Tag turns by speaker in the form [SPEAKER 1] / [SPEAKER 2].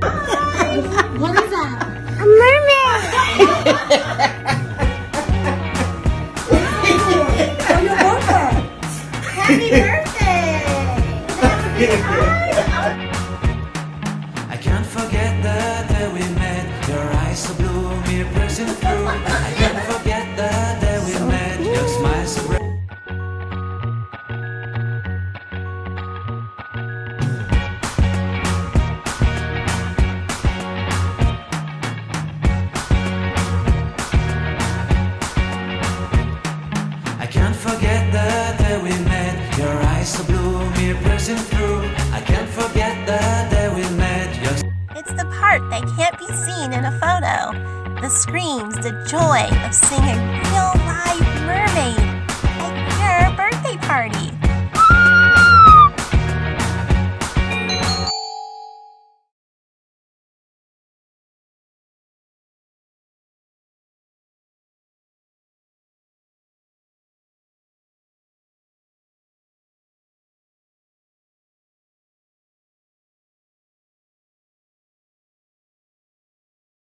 [SPEAKER 1] What is that? A mermaid! Oh, your birthday! Happy birthday!
[SPEAKER 2] I can't forget the day we met. Your eyes so blue, me pressing through. I can't forget the day we met. Your smile so bright. I can't forget the day we met. Your eyes so blue, me pressing through. I can't forget the day we met.
[SPEAKER 3] It's the part that can't be seen in a photo. The screams, the joy of seeing a